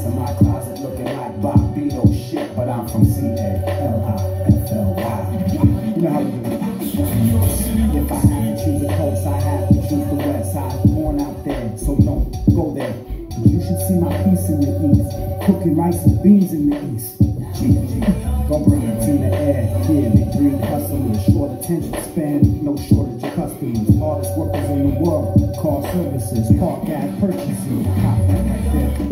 mess in my closet looking like Bob Beto shit, but I'm from C-A-L-I-F-L-Y. You know how we do it. If I had to choose a coast, I have to choose the west side. Born out there, so don't go there. You should see my peace in the east, cooking rice and beans in the east. Go bring it in the air, yeah, they breed hustlers, short attention span, no shortage of customers, hardest workers in the world, car services, park ad purchases, cop that right there.